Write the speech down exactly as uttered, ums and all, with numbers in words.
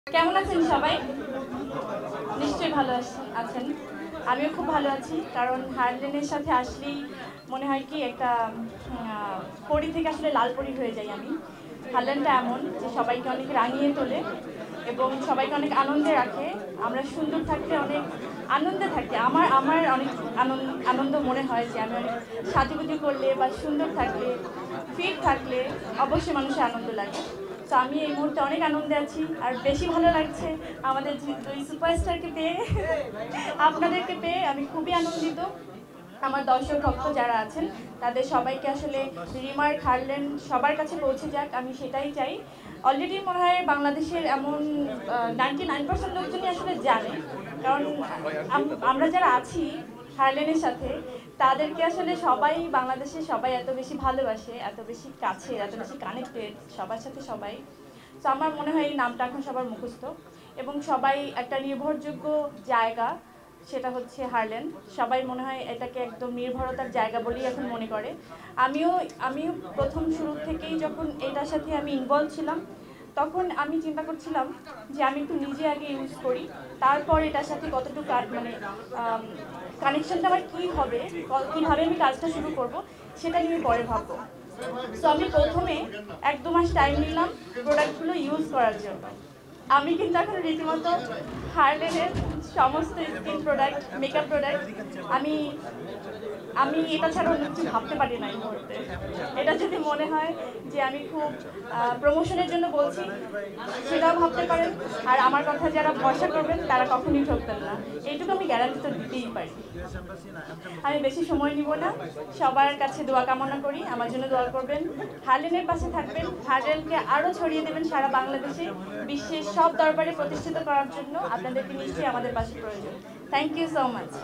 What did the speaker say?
কেমন আছেন সবাই? নিশ্চয়ই ভালো আছেন। আমিও খুব ভালো আছি, কারণ হারলেনের সাথে আসলেই মনে হয় কি একটা পরি থেকে আসলে লাল পরি হয়ে যাই আমি। হারলেনটা এমন যে সবাইকে অনেক রাঙিয়ে তোলে এবং সবাইকে অনেক আনন্দে রাখে। আমরা সুন্দর থাকলে অনেক আনন্দে থাকি। আমার আমার অনেক আনন্দ আনন্দ মনে হয় যে আমি অনেক সাজুগুজু করলে বা সুন্দর থাকলে, ফিট থাকলে অবশ্যই মানুষের আনন্দ লাগে। তো আমি এই মুহূর্তে অনেক আনন্দে আছি, আর বেশি ভালো লাগছে আমাদের দুই সুপারস্টারকে পেয়ে, আপনাদেরকে পেয়ে আমি খুবই আনন্দিত। আমার দর্শক ভক্ত যারা আছেন তাদের সবাইকে আসলে রিমার্ক হারলেন সবার কাছে পৌঁছে যাক, আমি সেটাই চাই। অলরেডি মনে হয় বাংলাদেশের এমন নাইনটি নাইন পার্সেন্ট লোকজনই আসলে জানে, কারণ আমরা যারা আছি হারলেনের সাথে তাদেরকে আসলে সবাই বাংলাদেশে সবাই এত বেশি ভালোবাসে, এত বেশি কাছে, এত বেশি কানেক্টেড সবার সাথে সবাই। তো আমার মনে হয় এই নামটা এখন সবার মুখস্থ এবং সবাই একটা নির্ভরযোগ্য জায়গা, সেটা হচ্ছে হারলেন। সবাই মনে হয় এটাকে একদম নির্ভরতার জায়গা বলেই এখন মনে করে। আমিও আমিও প্রথম শুরু থেকেই যখন এটার সাথে আমি ইনভলভ ছিলাম, তখন আমি চিন্তা করছিলাম যে আমি একটু নিজে আগে ইউজ করি, তারপর এটার সাথে কতটুকু মানে কানেকশনটা আমার কী হবে, কীভাবে আমি কাজটা শুরু করব সেটা নিয়ে পরে ভাববো। সো আমি প্রথমে এক দু মাস টাইম নিলাম প্রোডাক্টগুলো ইউজ করার জন্য। আমি কিন্তু এখন রীতিমতো হারলেনের সমস্ত স্কিন প্রোডাক্ট, মেকআপ প্রোডাক্ট আমি আমি এটা ছাড়া অন্য কিছু ভাবতে পারি না এই মুহূর্তে। এটা যদি মনে হয় যে আমি খুব প্রমোশনের জন্য বলছি, সেটাও ভাবতে পারেন। আর আমার কথা যারা ভরসা করবেন তারা কখনই ঠকবেন না, এইটুকু আমি গ্যারান্টি তো দিতেই পারি। আমি বেশি সময় নিব না, সবার কাছে দোয়া কামনা করি, আমার জন্য দোয়া করবেন, হারলেনের পাশে থাকবেন, হারলেনকে আরও ছড়িয়ে দেবেন সারা বাংলাদেশে, বিশ্বের সব দরবারে প্রতিষ্ঠিত করার জন্য আপনাদেরকে নিশ্চয়ই আমাদের পাশে প্রয়োজন। Thank you so much.